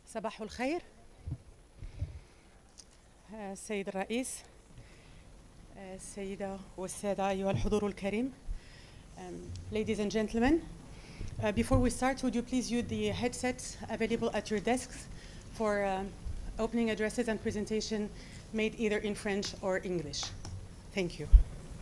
صباح الخير السيد الرئيس، السيدة والسادة أيها الحضور الكريم. Ladies and gentlemen, before we start, would you please use the headsets available at your desks for opening addresses and presentation made either in French or English. Thank you.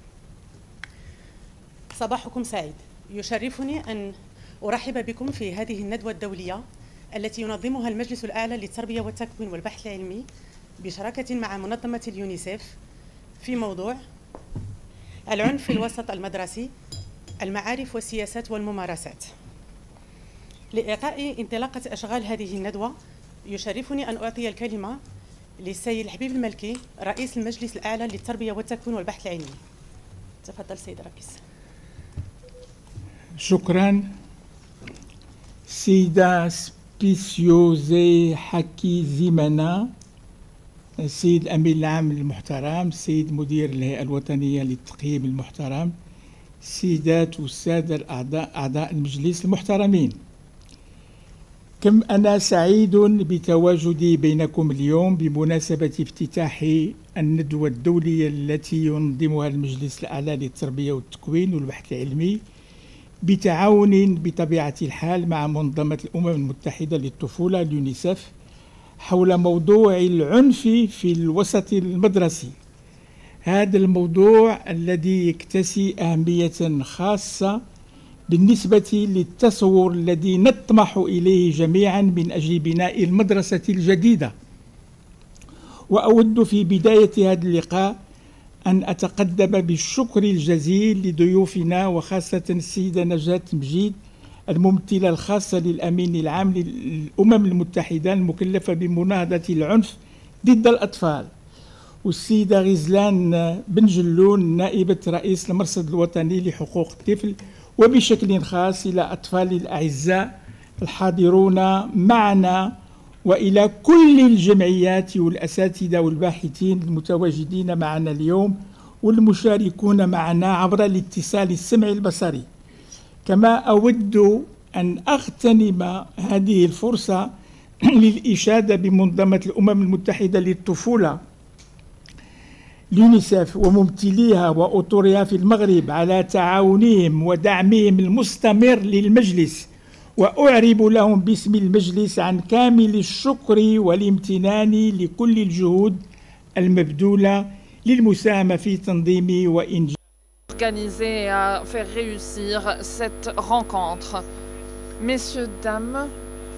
صباحكم سعيد. يشرفني أن أرحب بكم في هذه الندوة الدولية التي ينظمها المجلس الأعلى للتربية والتكوين والبحث العلمي بشراكة مع منظمة اليونيسيف في موضوع العنف في الوسط المدرسي، المعارف والسياسات والممارسات. لإعطاء انطلاقة أشغال هذه الندوة يشرفني أن أعطي الكلمة للسيد الحبيب الملكي رئيس المجلس الأعلى للتربية والتكوين والبحث العلمي. تفضل سيد الرئيس. شكرا سيدة سبيسيوزي حكي زيمانا، السيد الأمين العام المحترم، السيد مدير الهيئة الوطنية للتقييم المحترم، السيدات والسادة الأعضاء أعضاء المجلس المحترمين، كم أنا سعيد بتواجدي بينكم اليوم بمناسبة افتتاح الندوة الدولية التي ينظمها المجلس الأعلى للتربية والتكوين والبحث العلمي بتعاون بطبيعة الحال مع منظمة الأمم المتحدة للطفولة اليونيسيف حول موضوع العنف في الوسط المدرسي. هذا الموضوع الذي يكتسي أهمية خاصة بالنسبة للتصور الذي نطمح إليه جميعا من أجل بناء المدرسة الجديدة. وأود في بداية هذا اللقاء أن أتقدم بالشكر الجزيل لضيوفنا وخاصة السيدة نجاة مجيد الممثلة الخاصة للأمين العام للأمم المتحدة المكلفة بمناهضة العنف ضد الأطفال، والسيدة غزلان بن جلون نائبة رئيس المرصد الوطني لحقوق الطفل، وبشكل خاص إلى أطفال الأعزاء الحاضرون معنا، وإلى كل الجمعيات والأساتذة والباحثين المتواجدين معنا اليوم والمشاركون معنا عبر الاتصال السمعي البصري. كما أود أن أغتنم هذه الفرصة للإشادة بمنظمة الأمم المتحدة للطفولة اليونيسيف وممثليها وأطورها في المغرب على تعاونهم ودعمهم المستمر للمجلس، وأعرب لهم باسم المجلس عن كامل الشكر والامتنان لكل الجهود المبذولة للمساهمة في تنظيم وإنجاز organisé à faire réussir cette rencontre. Messieurs, dames,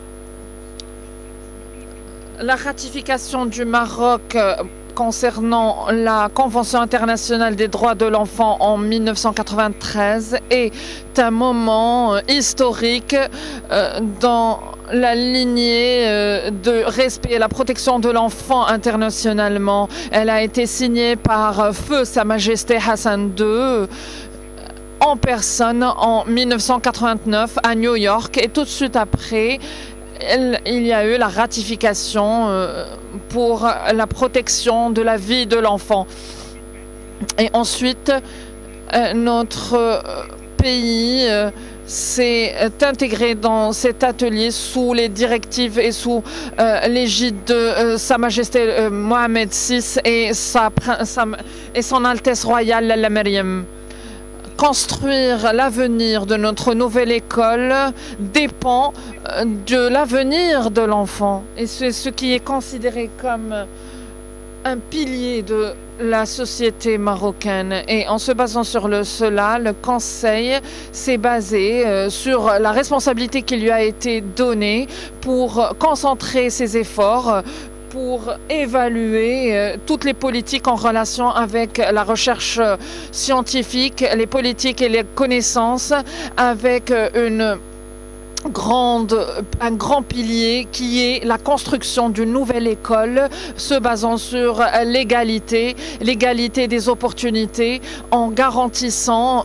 la ratification du Maroc concernant la Convention internationale des droits de l'enfant en 1993 est un moment historique dans la lignée de respect et la protection de l'enfant internationalement. Elle a été signée par Feu Sa Majesté Hassan II en personne en 1989 à New York, et tout de suite après, il y a eu la ratification pour la protection de la vie de l'enfant. Et ensuite, notre pays s'est intégré dans cet atelier sous les directives et sous l'égide de Sa Majesté Mohamed VI et son Altesse Royale Lalla Mariam. Construire l'avenir de notre nouvelle école dépend de l'avenir de l'enfant, et c'est ce qui est considéré comme un pilier de la société marocaine. Et en se basant sur cela, le Conseil s'est basé sur la responsabilité qui lui a été donnée pour concentrer ses efforts pour évaluer toutes les politiques en relation avec la recherche scientifique, les politiques et les connaissances, avec un grand pilier qui est la construction d'une nouvelle école se basant sur l'égalité des opportunités, en garantissant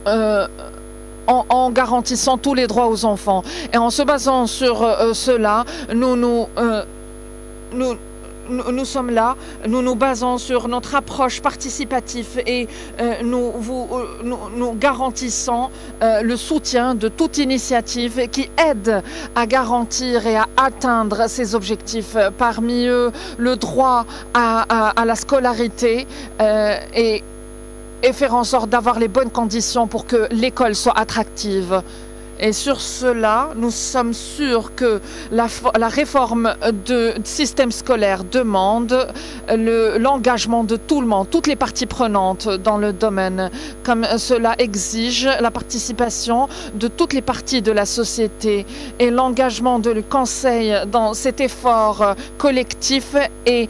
tous les droits aux enfants. Et en se basant sur cela, nous sommes là, nous nous basons sur notre approche participative et nous garantissons le soutien de toute initiative qui aide à garantir et à atteindre ces objectifs. Parmi eux, le droit à la scolarité et faire en sorte d'avoir les bonnes conditions pour que l'école soit attractive. Et sur cela, nous sommes sûrs que la réforme du système scolaire demande l'engagement de tout le monde, toutes les parties prenantes dans le domaine, comme cela exige la participation de toutes les parties de la société. Et l'engagement du Conseil dans cet effort collectif est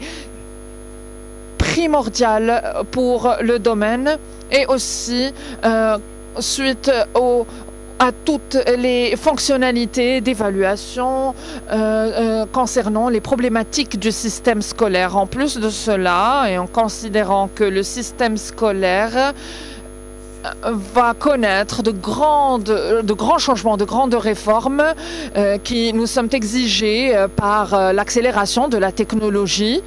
primordial pour le domaine et aussi suite à toutes les fonctionnalités d'évaluation concernant les problématiques du système scolaire. En plus de cela, et en considérant que le système scolaire va connaître de grands changements, de grandes réformes qui nous sont exigées par l'accélération de la technologie,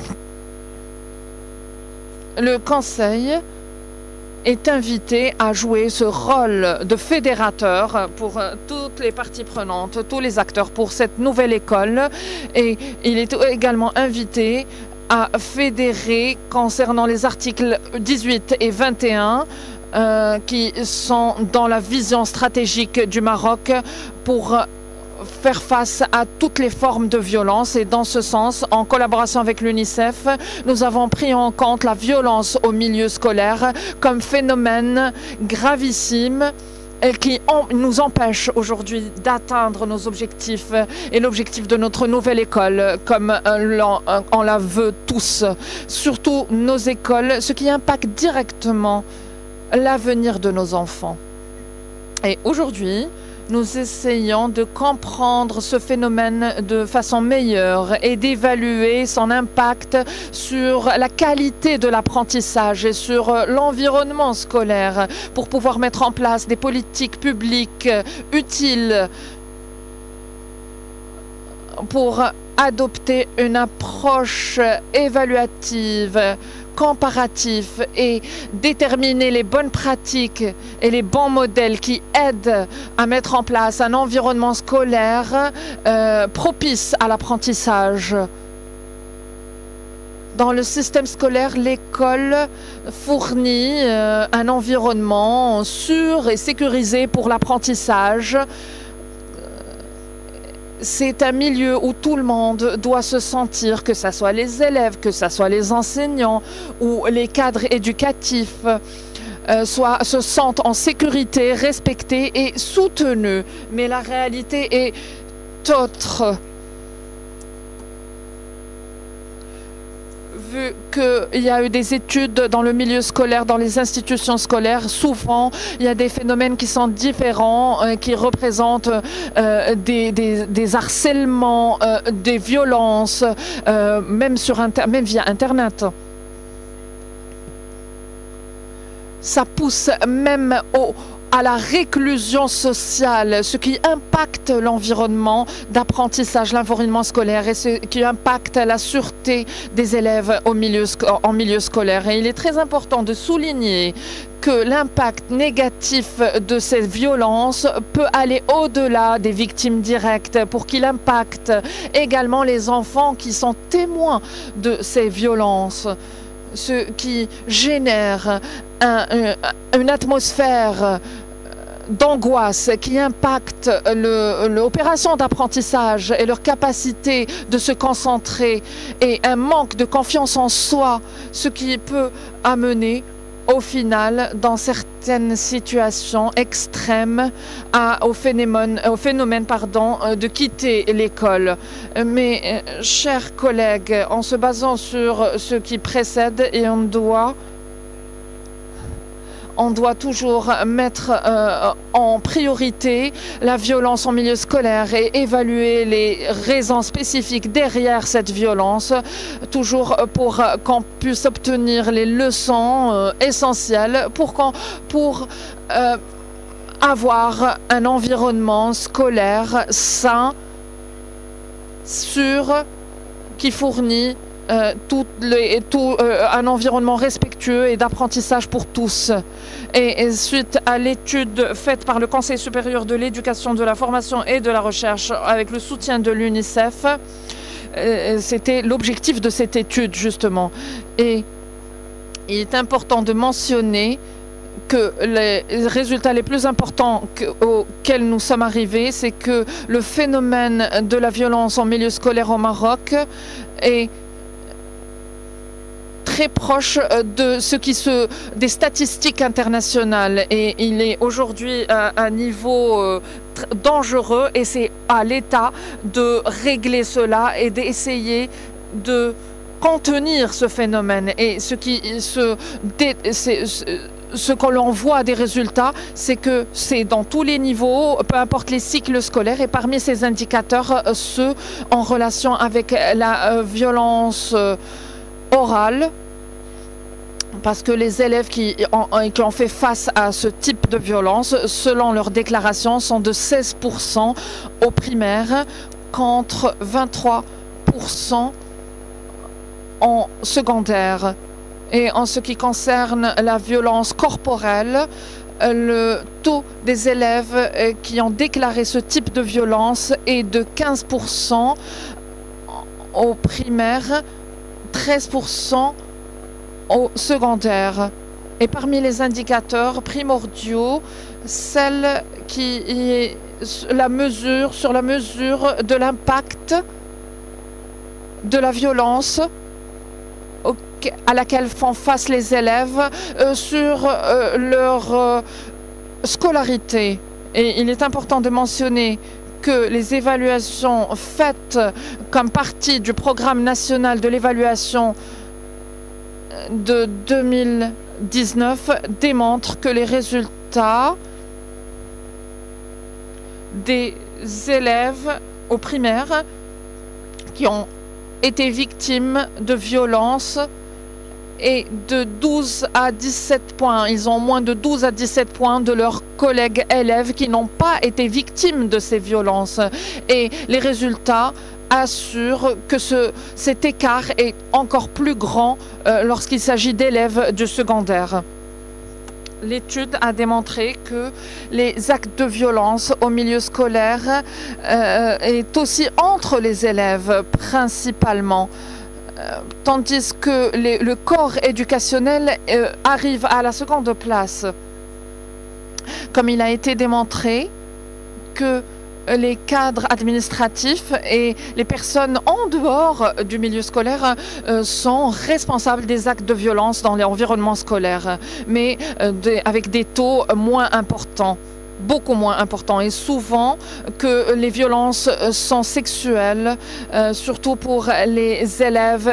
le Conseil est invité à jouer ce rôle de fédérateur pour toutes les parties prenantes, tous les acteurs pour cette nouvelle école. Et il est également invité à fédérer concernant les articles 18 et 21 qui sont dans la vision stratégique du Maroc pour faire face à toutes les formes de violence. Et dans ce sens, en collaboration avec l'UNICEF, nous avons pris en compte la violence au milieu scolaire comme phénomène gravissime qui nous empêche aujourd'hui d'atteindre nos objectifs et l'objectif de notre nouvelle école comme on la veut tous, surtout nos écoles, ce qui impacte directement l'avenir de nos enfants. Et aujourd'hui, nous essayons de comprendre ce phénomène de façon meilleure et d'évaluer son impact sur la qualité de l'apprentissage et sur l'environnement scolaire pour pouvoir mettre en place des politiques publiques utiles pour adopter une approche évaluative, comparatif et déterminer les bonnes pratiques et les bons modèles qui aident à mettre en place un environnement scolaire propice à l'apprentissage. Dans le système scolaire, l'école fournit un environnement sûr et sécurisé pour l'apprentissage. C'est un milieu où tout le monde doit se sentir, que ce soit les élèves, que ce soit les enseignants ou les cadres éducatifs, se sentent en sécurité, respectés et soutenus. Mais la réalité est autre. Vu qu'il y a eu des études dans le milieu scolaire, dans les institutions scolaires, souvent il y a des phénomènes qui sont différents, qui représentent des harcèlements, des violences, même via Internet. Ça pousse même à la réclusion sociale, ce qui impacte l'environnement d'apprentissage, l'environnement scolaire et ce qui impacte la sûreté des élèves en milieu scolaire. Et il est très important de souligner que l'impact négatif de cette violence peut aller au-delà des victimes directes pour qu'il impacte également les enfants qui sont témoins de ces violences, ce qui génère une atmosphère d'angoisse qui impacte l'opération d'apprentissage et leur capacité de se concentrer et un manque de confiance en soi, ce qui peut amener au final, dans certaines situations extrêmes, au phénomène de quitter l'école. Mais, chers collègues, en se basant sur ce qui précède, et on doit toujours mettre en priorité la violence en milieu scolaire et évaluer les raisons spécifiques derrière cette violence, toujours pour qu'on puisse obtenir les leçons essentielles pour avoir un environnement scolaire sain, sûr, qui fournit un environnement respectueux et d'apprentissage pour tous. Et suite à l'étude faite par le Conseil supérieur de l'éducation, de la formation et de la recherche avec le soutien de l'UNICEF, c'était l'objectif de cette étude justement. Et il est important de mentionner que les résultats les plus importants auxquels nous sommes arrivés, c'est que le phénomène de la violence en milieu scolaire au Maroc est très proche de des statistiques internationales, et il est aujourd'hui à un niveau dangereux, et c'est à l'État de régler cela et d'essayer de contenir ce phénomène. Et ce que l'on voit des résultats, c'est que c'est dans tous les niveaux, peu importe les cycles scolaires, et parmi ces indicateurs, ceux en relation avec la violence orale, parce que les élèves qui ont fait face à ce type de violence, selon leurs déclarations, sont de 16% au primaire, contre 23% en secondaire. Et en ce qui concerne la violence corporelle, le taux des élèves qui ont déclaré ce type de violence est de 15% au primaire, 13% au secondaire. Et parmi les indicateurs primordiaux, celle qui est sur la mesure de l'impact de la violence à laquelle font face les élèves sur leur scolarité. Et il est important de mentionner que les évaluations faites comme partie du programme national de l'évaluation de 2019 démontrent que les résultats des élèves au primaire qui ont été victimes de violences et de 12 à 17 points. Ils ont moins de 12 à 17 points de leurs collègues élèves qui n'ont pas été victimes de ces violences. Et les résultats assurent que cet écart est encore plus grand lorsqu'il s'agit d'élèves du secondaire. L'étude a démontré que les actes de violence au milieu scolaire est aussi entre les élèves principalement, tandis que le corps éducationnel arrive à la seconde place. Comme il a été démontré que les cadres administratifs et les personnes en dehors du milieu scolaire sont responsables des actes de violence dans l'environnement scolaire, mais avec des taux moins importants, beaucoup moins importants, et souvent que les violences sont sexuelles, surtout pour les élèves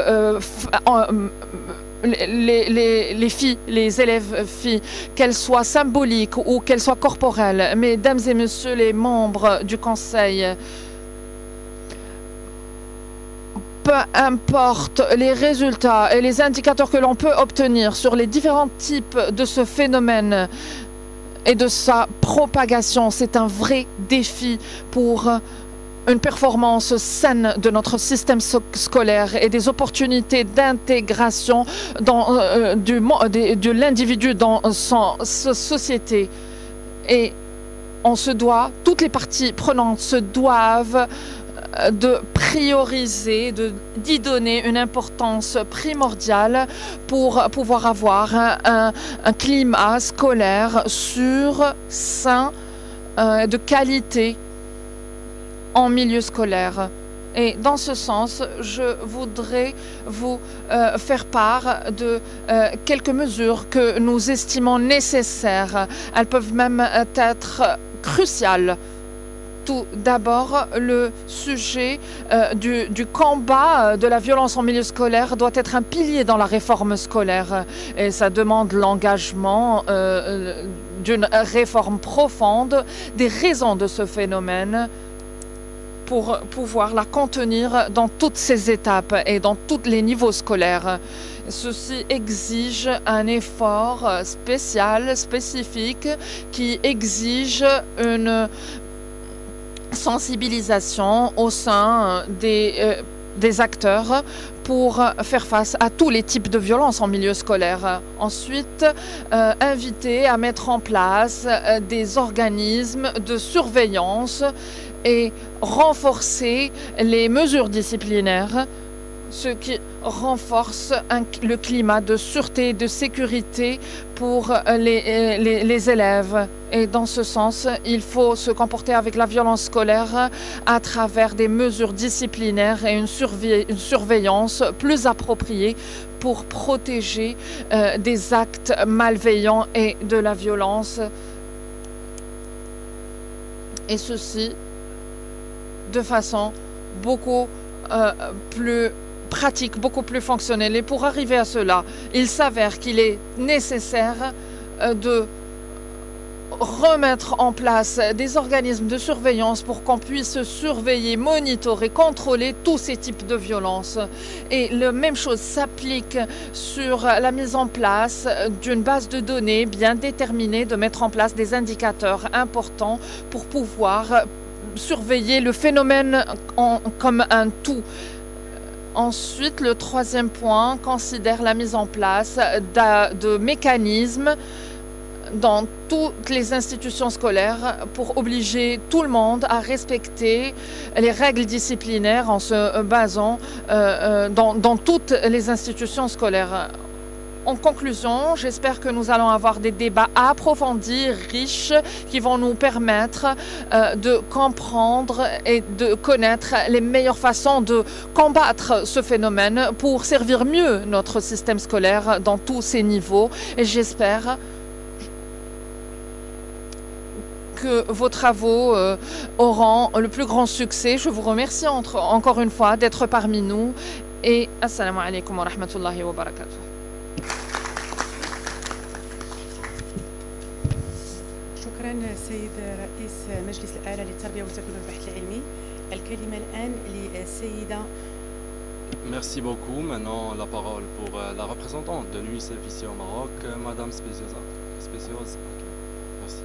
les filles, les élèves filles, qu'elles soient symboliques ou qu'elles soient corporelles. Mesdames et messieurs les membres du Conseil, peu importe les résultats et les indicateurs que l'on peut obtenir sur les différents types de ce phénomène et de sa propagation, c'est un vrai défi pour une performance saine de notre système scolaire et des opportunités d'intégration de l'individu dans sa société. Et toutes les parties prenantes se doivent de prioriser, d'y donner une importance primordiale pour pouvoir avoir un climat scolaire sûr, sain, de qualité en milieu scolaire. Et dans ce sens, je voudrais vous faire part de quelques mesures que nous estimons nécessaires. Elles peuvent même être cruciales. Tout d'abord, le sujet du combat de la violence en milieu scolaire doit être un pilier dans la réforme scolaire. Et ça demande l'engagement d'une réforme profonde des raisons de ce phénomène, pour pouvoir la contenir dans toutes ses étapes et dans tous les niveaux scolaires. Ceci exige un effort spécifique, qui exige une sensibilisation au sein des acteurs pour faire face à tous les types de violences en milieu scolaire. Ensuite, inviter à mettre en place des organismes de surveillance et renforcer les mesures disciplinaires, ce qui renforce le climat de sûreté et de sécurité pour les élèves. Et dans ce sens, il faut se comporter avec la violence scolaire à travers des mesures disciplinaires et une surveillance plus appropriée pour protéger des actes malveillants et de la violence. Et ceci de façon beaucoup plus pratique, beaucoup plus fonctionnelle. Et pour arriver à cela, il s'avère qu'il est nécessaire de remettre en place des organismes de surveillance pour qu'on puisse surveiller, monitorer, contrôler tous ces types de violences. Et la même chose s'applique sur la mise en place d'une base de données bien déterminée, de mettre en place des indicateurs importants pour pouvoir surveiller le phénomène comme un tout. Ensuite, le troisième point considère la mise en place de mécanismes dans toutes les institutions scolaires pour obliger tout le monde à respecter les règles disciplinaires en se basant dans toutes les institutions scolaires. En conclusion, j'espère que nous allons avoir des débats approfondis, riches, qui vont nous permettre de comprendre et de connaître les meilleures façons de combattre ce phénomène pour servir mieux notre système scolaire dans tous ses niveaux. Et j'espère que vos travaux auront le plus grand succès. Je vous remercie encore une fois d'être parmi nous. Et assalamu alaikum wa rahmatullahi wa barakatuh. شكرا سيد رئيس مجلس الأعلى للتربية والتكوين والبحث العلمي. الكلمة الآن للسيدة. Merci beaucoup. Maintenant, la parole pour la représentante de l'UNICEF ici au Maroc, Madame Speciosa. Okay. Merci.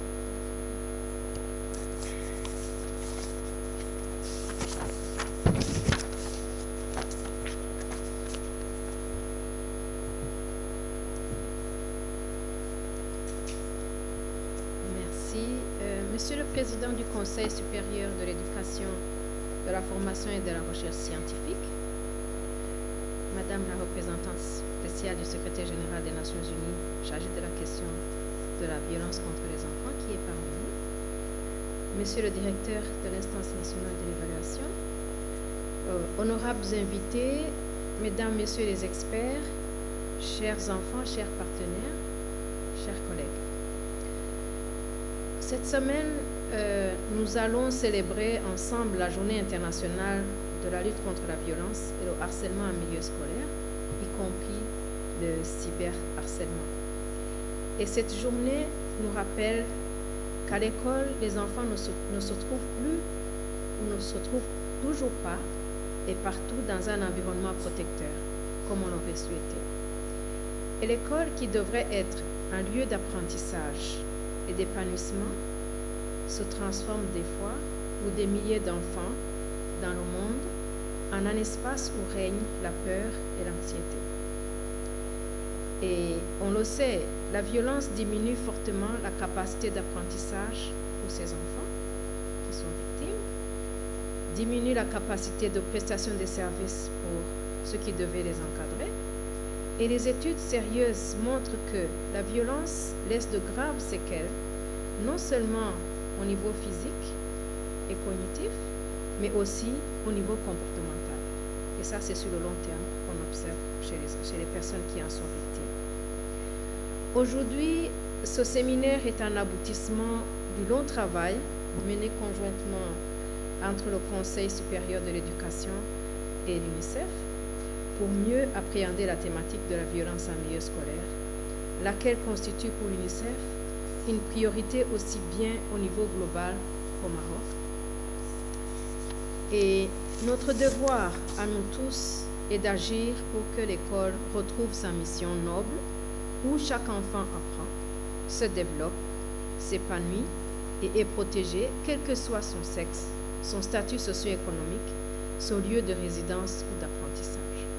Monsieur le Président du Conseil supérieur de l'éducation, de la formation et de la recherche scientifique, Madame la représentante spéciale du secrétaire général des Nations Unies chargée de la question de la violence contre les enfants qui est parmi nous, Monsieur le directeur de l'instance nationale de l'évaluation, honorables invités, Mesdames, Messieurs les experts, chers enfants, chers partenaires, chers collègues. Cette semaine, nous allons célébrer ensemble la Journée internationale de la lutte contre la violence et le harcèlement en milieu scolaire, y compris le cyberharcèlement. Et cette journée nous rappelle qu'à l'école, les enfants ne se trouvent plus ou ne se trouvent toujours pas et partout dans un environnement protecteur, comme on l'aurait souhaité. Et l'école, qui devrait être un lieu d'apprentissage et d'épanouissement, se transforme des fois pour des milliers d'enfants dans le monde en un espace où règne la peur et l'anxiété. Et on le sait, la violence diminue fortement la capacité d'apprentissage pour ces enfants qui sont victimes, diminue la capacité de prestation des services pour ceux qui devaient les encadrer. Et les études sérieuses montrent que la violence laisse de graves séquelles, non seulement au niveau physique et cognitif, mais aussi au niveau comportemental. Et ça, c'est sur le long terme qu'on observe chez les personnes qui en sont victimes. Aujourd'hui, ce séminaire est un aboutissement du long travail mené conjointement entre le Conseil supérieur de l'éducation et l'UNICEF pour mieux appréhender la thématique de la violence en milieu scolaire, laquelle constitue pour l'UNICEF une priorité aussi bien au niveau global qu'au Maroc. Et notre devoir à nous tous est d'agir pour que l'école retrouve sa mission noble, où chaque enfant apprend, se développe, s'épanouit et est protégé, quel que soit son sexe, son statut socio-économique, son lieu de résidence ou d'apprentissage.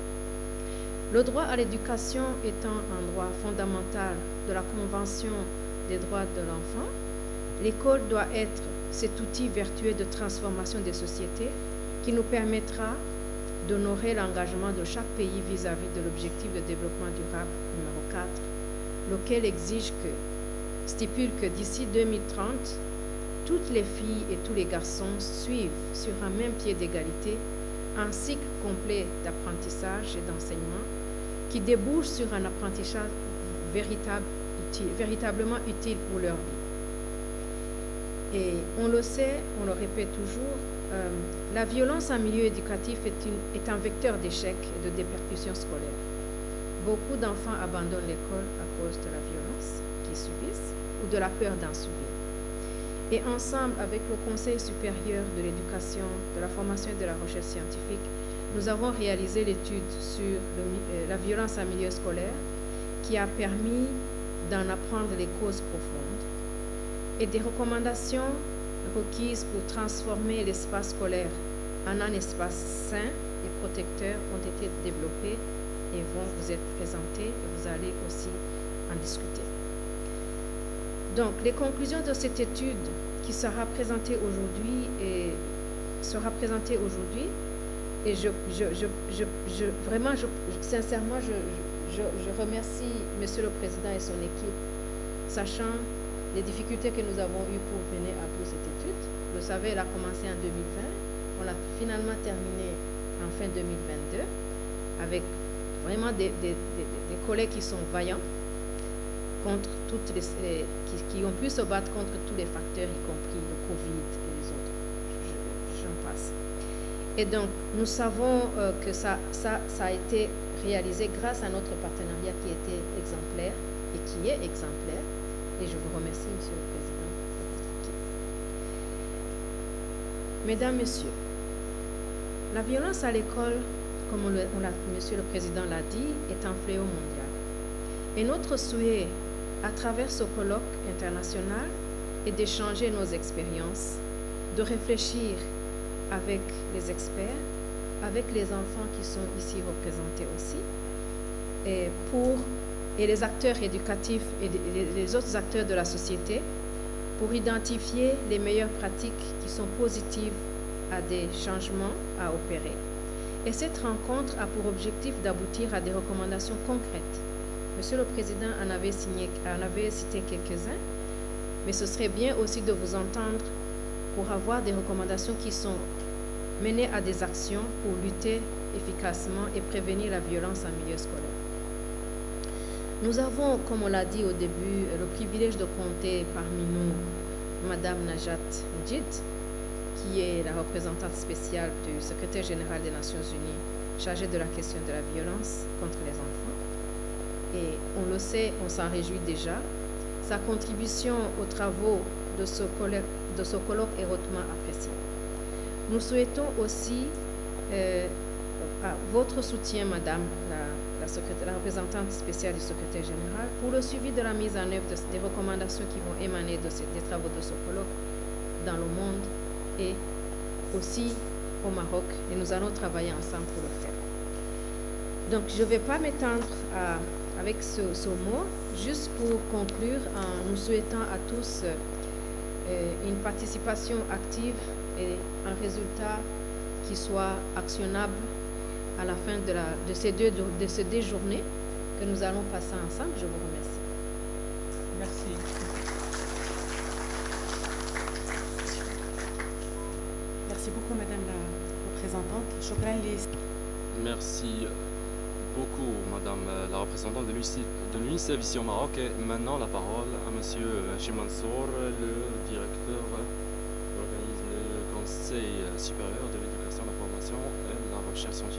Le droit à l'éducation étant un droit fondamental de la Convention des droits de l'enfant, l'école doit être cet outil vertueux de transformation des sociétés qui nous permettra d'honorer l'engagement de chaque pays vis-à-vis de l'objectif de développement durable numéro 4, lequel stipule que d'ici 2030, toutes les filles et tous les garçons suivent sur un même pied d'égalité un cycle complet d'apprentissage et d'enseignement qui débouche sur un apprentissage véritablement utile pour leur vie. Et on le sait, on le répète toujours, la violence en milieu éducatif est un vecteur d'échec et de dépercussion scolaire. Beaucoup d'enfants abandonnent l'école à cause de la violence qu'ils subissent ou de la peur d'en subir. Et ensemble, avec le Conseil supérieur de l'éducation, de la formation et de la recherche scientifique, nous avons réalisé l'étude sur la violence en milieu scolaire qui a permis d'en apprendre les causes profondes et des recommandations requises pour transformer l'espace scolaire en un espace sain et protecteur ont été développées et vont vous être présentées et vous allez aussi en discuter. Donc, les conclusions de cette étude qui sera présentée aujourd'hui et sincèrement, je remercie Monsieur le Président et son équipe, sachant les difficultés que nous avons eues pour mener à bout cette étude. Vous savez, elle a commencé en 2020, on l'a finalement terminée en fin 2022, avec vraiment des collègues qui sont vaillants, contre qui ont pu se battre contre tous les facteurs, y compris le Covid et les autres. J'en passe. Et donc, nous savons que ça a été réalisé grâce à notre partenariat qui était exemplaire et qui est exemplaire. Et je vous remercie, Monsieur le Président. Mesdames, Messieurs, la violence à l'école, comme Monsieur le Président l'a dit, est un fléau mondial. Et notre souhait, à travers ce colloque international, est d'échanger nos expériences, de réfléchir avec les experts, avec les enfants qui sont ici représentés aussi, et les acteurs éducatifs et les autres acteurs de la société, pour identifier les meilleures pratiques qui sont positives à des changements à opérer. Et cette rencontre a pour objectif d'aboutir à des recommandations concrètes. Monsieur le Président en avait cité quelques-uns, mais ce serait bien aussi de vous entendre pour avoir des recommandations qui sont menées à des actions pour lutter efficacement et prévenir la violence en milieu scolaire. Nous avons, comme on l'a dit au début, le privilège de compter parmi nous Madame Najat Mjid, qui est la représentante spéciale du secrétaire général des Nations Unies chargée de la question de la violence contre les enfants. Et on le sait, on s'en réjouit déjà. Sa contribution aux travaux de ce colloque est hautement appréciée. Nous souhaitons aussi votre soutien, Madame la représentante spéciale du secrétaire général, pour le suivi de la mise en œuvre des recommandations qui vont émaner des travaux de ce colloque dans le monde et aussi au Maroc. Et nous allons travailler ensemble pour le faire. Donc, je ne vais pas m'étendre avec ce mot, juste pour conclure en nous souhaitant à tous une participation active et un résultat qui soit actionnable à la fin de ces deux journées que nous allons passer ensemble. Je vous remercie. Merci. Merci beaucoup, Madame la représentante. Shukran li. Merci beaucoup, Madame la représentante de l'UNICEF ici au Maroc. Et maintenant, la parole à Monsieur Hachim Mansour, le directeur de l'organisme du Conseil supérieur de l'éducation, la formation et la recherche scientifique.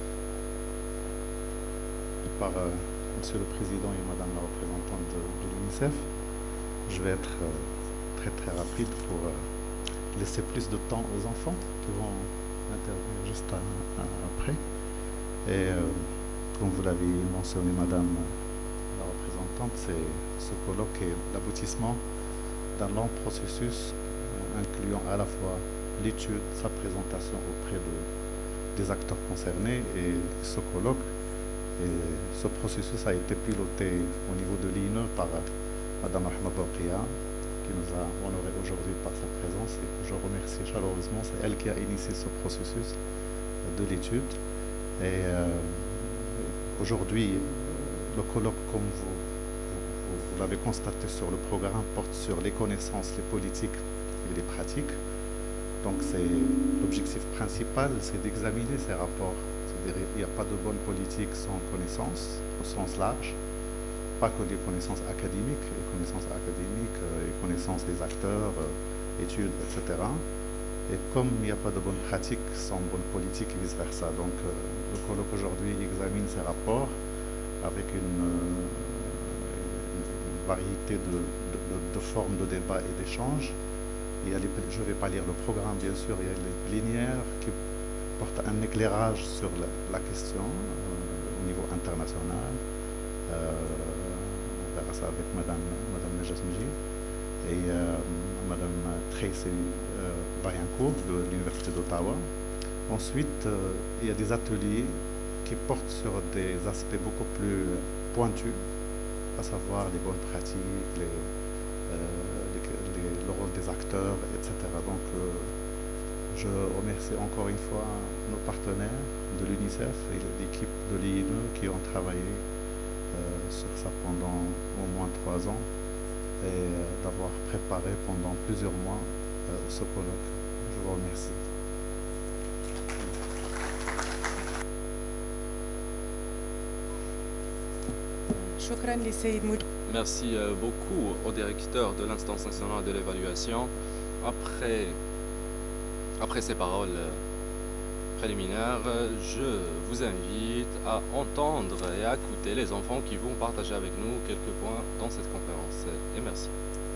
Par Monsieur le Président et Madame la représentante de l'UNICEF, je vais être très rapide pour laisser plus de temps aux enfants qui vont intervenir juste après. Et comme vous l'avez mentionné, Madame la représentante, ce colloque est l'aboutissement d'un long processus incluant à la fois l'étude, sa présentation auprès des acteurs concernés et ce colloque Et ce processus a été piloté au niveau de l'INE par Madame Rahma Boukia, qui nous a honorés aujourd'hui par sa présence. Et je remercie chaleureusement, c'est elle qui a initié ce processus de l'étude. Et aujourd'hui, le colloque, comme vous l'avez constaté sur le programme, porte sur les connaissances, les politiques et les pratiques. Donc l'objectif principal, c'est d'examiner ces rapports. C'est-à-dire qu'il n'y a pas de bonne politique sans connaissances, au sens large. Pas que les connaissances académiques, les connaissances des acteurs, études, etc. Et comme il n'y a pas de bonne pratique sans bonne politique et vice-versa. Donc le colloque aujourd'hui examine ces rapports avec une variété de formes de débat et d'échange. Je ne vais pas lire le programme, bien sûr, il y a les plénières qui portent un éclairage sur la question au niveau international. On verra ça avec Madame Najas Mjid et Madame Tracy Variancourt de l'Université d'Ottawa. Ensuite, il y a des ateliers qui portent sur des aspects beaucoup plus pointus, à savoir les bonnes pratiques, le rôle des acteurs, etc. Donc, je remercie encore une fois nos partenaires de l'UNICEF et l'équipe de l'INE qui ont travaillé sur ça pendant au moins 3 ans et d'avoir préparé pendant plusieurs mois ce colloque. Je vous remercie. Merci beaucoup au directeur de l'instance nationale de l'évaluation. Après ces paroles préliminaires, je vous invite à entendre et à écouter les enfants qui vont partager avec nous quelques points dans cette conférence. Et merci.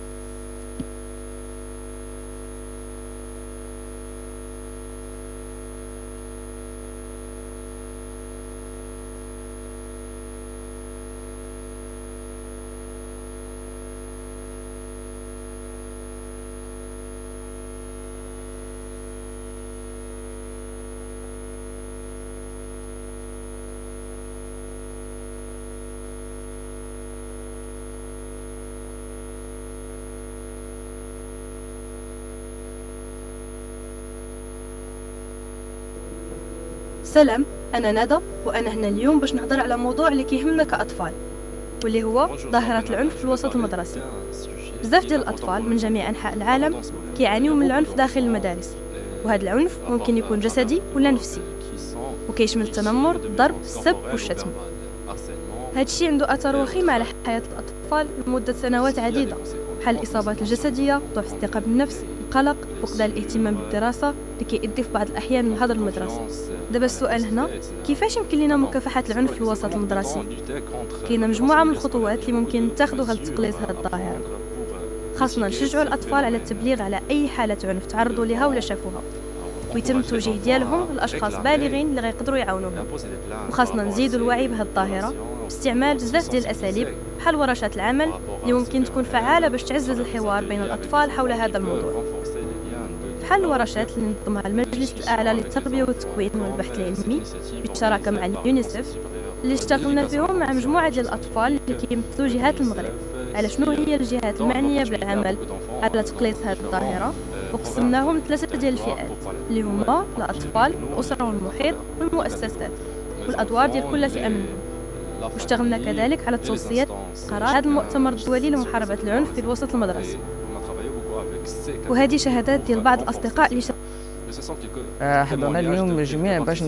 سلام، أنا ندى وأنا هنا اليوم باش نهضر على موضوع اللي كيهمنا كأطفال واللي هو ظاهرة العنف في الوسط المدرسي. بزاف ديال الأطفال من جميع أنحاء العالم كيعانيو من العنف داخل المدارس، وهذا العنف ممكن يكون جسدي ولا نفسي، وكيشمل التنمر، الضرب، السب والشتم. هذا الشيء عنده أثر وخيم على حياة الأطفال لمدة سنوات عديدة، بحال الإصابات الجسدية، ضعف الثقة بالنفس، القلق، فقدان الاهتمام بالدراسة اللي كيؤدي في بعض الأحيان لهدر المدرسة. دابا السؤال هنا، كيفاش يمكن لنا مكافحة العنف في الوسط المدرسي؟ كاينه مجموعة من الخطوات اللي ممكن نتخذوها لتقليص هذه الظاهرة. خاصنا نشجعوا الأطفال على التبليغ على أي حالة عنف تعرضوا لها ولا شافوها، ويتم التوجيه ديالهم لأشخاص بالغين اللي غيقدروا يعاونوهم. وخاصنا نزيدوا الوعي بهذه الظاهرة باستعمال بزاف ديال الأساليب بحال ورشات العمل اللي ممكن تكون فعالة باش تعزز الحوار بين الأطفال حول هذا الموضوع، بحال الورشات اللي نظمها المجلس الأعلى للتربية والتكوين والبحث العلمي بالشراكة مع اليونيسف، اللي اشتغلنا فيهم مع مجموعة ديال الأطفال اللي كيمثلوا جهات المغرب على شنو هي الجهات المعنية بالعمل على تقليص هذه الظاهرة، وقسمناهم ل3 ديال الفئات اللي هما الأطفال، الأسرة والمحيط والمؤسسات، والأدوار ديال كل فئة منهم. واشتغلنا كذلك على توصية قرار هذا المؤتمر الدولي لمحاربة العنف في الوسط المدرسي. وهذه شهادات ديال بعض الأصدقاء اللي حضرنا اليوم جميع باش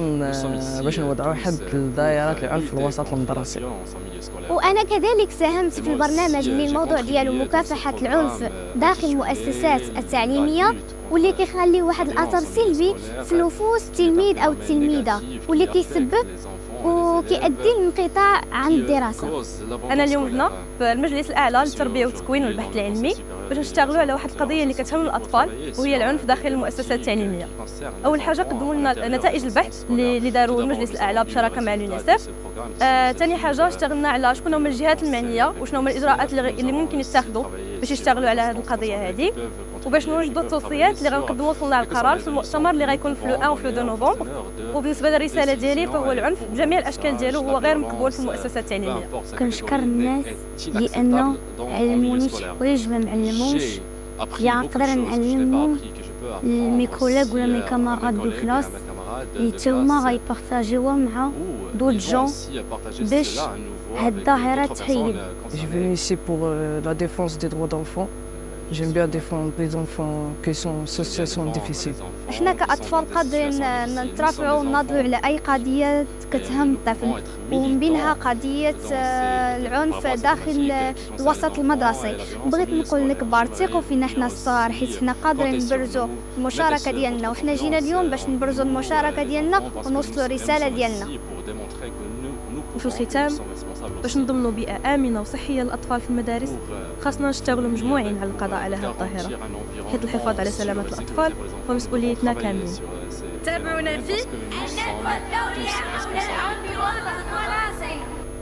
نوضعوا حد لظاهرة العنف في الوسط المدرسي. وأنا كذلك ساهمت في البرنامج اللي الموضوع ديالو مكافحة العنف داخل المؤسسات التعليمية، واللي كيخلي واحد الأثر سلبي في نفوس التلميذ أو التلميذة، واللي كيسبب وكيؤدي للانقطاع عن الدراسة. أنا اليوم هنا في المجلس الأعلى للتربية والتكوين والبحث العلمي باش نشتغلوا على واحد القضية اللي كتهم الأطفال، وهي العنف داخل المؤسسات التعليمية. أول حاجة قدموا لنا نتائج البحث اللي داروا المجلس الأعلى بشراكة مع اليونيسف. ثاني حاجة اشتغلنا على شكون هما الجهات المعنية وشنو هما الإجراءات اللي ممكن يتخذوا باش يشتغلوا على هذه القضية هذه. وباش نوجدوا التوصيات اللي غنقدموا وصلنا على القرار في المؤتمر اللي غيكون في لو 1 وفي لو 2 نوفمبر. وبالنسبه للرساله ديالي فهو العنف بجميع الاشكال ديالو هو غير مقبول في المؤسسه التعليميه. كنشكر الناس لانه علموني شي حوايج ما معلموش، يا نقدر نعلمهم مي كولاغ ولا مي كاماراد دو كلاس اللي تاهما غيبارطاجيوها مع دوت جون باش هاد الظاهره تحيد. Je suis venu ici pour la défense des droits d'enfants. J'aime bien défendre les enfants qui sont en situation difficile. احنا كاطفال قادرين نترافعوا ونناضلوا على اي قضيه كتهم الطفل، ومن بينها قضيه العنف داخل الوسط المدرسي. بغيت نقول للكبار ثقوا فينا حنا الصغار، حيت حنا قادرين نبرزوا المشاركه ديالنا، وحنا جينا اليوم باش نبرزوا المشاركه ديالنا ونوصلوا الرساله ديالنا. وفي الختام باش نضمنوا بيئه امنه وصحيه للاطفال في المدارس خاصنا نشتغلوا مجموعين على القضاء على هذه الظاهره، حيث الحفاظ على سلامه الاطفال هو مسؤوليتنا كاملين. تابعونا في الندوة الدولية حول العنف الوسط المدرسي.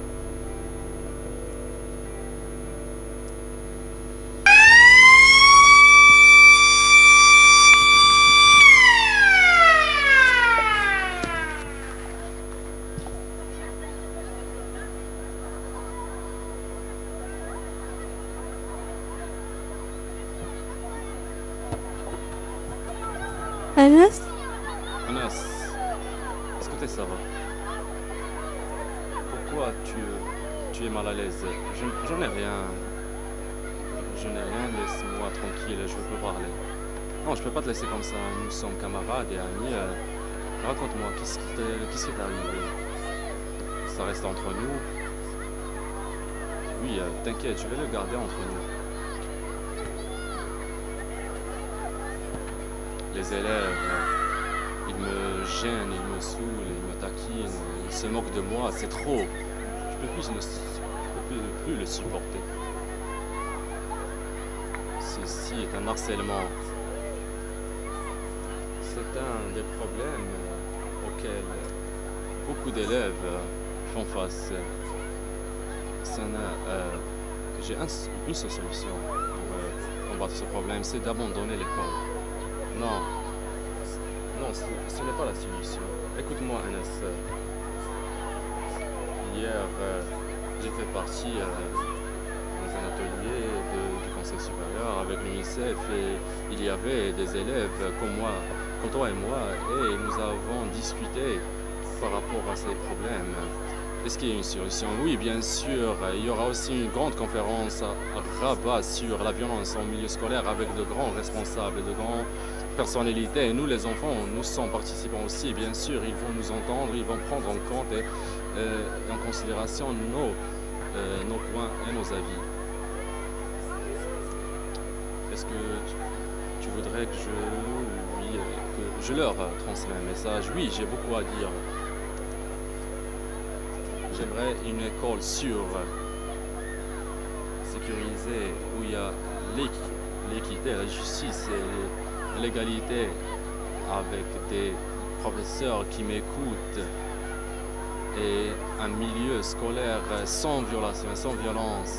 أنس؟ Anas, est-ce que ça va? Pourquoi tu es mal à l'aise? Je n'ai rien. Je n'ai rien, laisse-moi tranquille, je veux parler. Non, je peux pas te laisser comme ça, nous sommes camarades et amis. Raconte-moi, qu'est-ce qui t'est arrivé? Ça reste entre nous? Oui, t'inquiète, je vais le garder entre nous. Les élèves, ils me gênent, ils me saoulent, ils me taquinent, ils se moquent de moi, c'est trop. Je peux plus le supporter. Ceci est un harcèlement. C'est un des problèmes auxquels beaucoup d'élèves font face. J'ai une seule solution pour combattre ce problème, c'est d'abandonner l'école. Non, ce n'est pas la solution. Écoute-moi, Anas. Hier, j'ai fait partie dans un atelier du Conseil supérieur avec l'UNICEF et il y avait des élèves comme toi et moi, et nous avons discuté par rapport à ces problèmes. Est-ce qu'il y a une solution? Oui, bien sûr. Il y aura aussi une grande conférence à Rabat sur la violence en milieu scolaire avec de grands responsables, de grands personnalités. Et nous, les enfants, nous sommes participants aussi. Bien sûr, ils vont nous entendre, ils vont prendre en compte et en considération nos points et nos avis. Est-ce que tu voudrais que je leur transmets un message? Oui, j'ai beaucoup à dire. J'aimerais une école sûre, sécurisée, où il y a l'équité, la justice et l'égalité, avec des professeurs qui m'écoutent et un milieu scolaire sans violation, sans violence.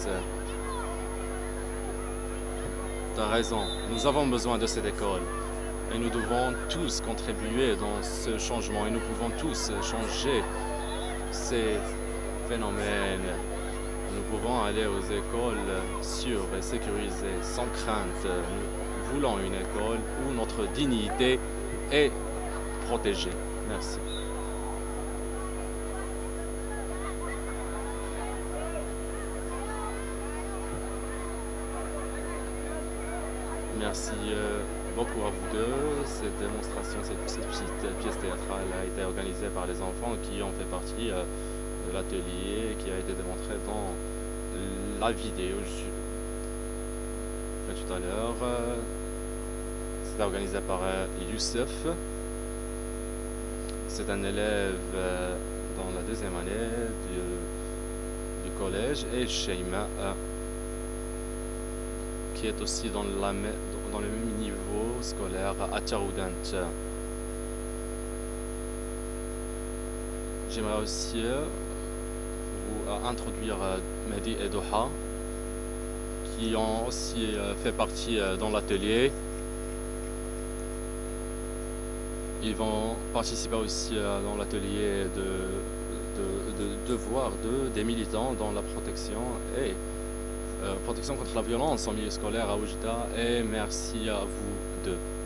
Tu as raison, nous avons besoin de cette école et nous devons tous contribuer dans ce changement et nous pouvons tous changer ces phénomènes. Nous pouvons aller aux écoles sûres et sécurisées, sans crainte. Nous voulons une école où notre dignité est protégée. Merci. Merci beaucoup à vous deux. Cette démonstration, cette petite pièce théâtrale a été organisée par les enfants qui ont fait partie de l'atelier qui a été démontré dans la vidéo tout à l'heure. C'est organisé par Youssef. C'est un élève dans la deuxième année du collège, et Sheima qui est aussi dans le même niveau scolaire à Tcharoudant. J'aimerais aussi vous introduire Mehdi et Doha, qui ont aussi fait partie dans l'atelier. Ils vont participer aussi dans l'atelier de devoir des militants dans la protection et protection contre la violence en milieu scolaire à Oujda. Et merci à vous deux.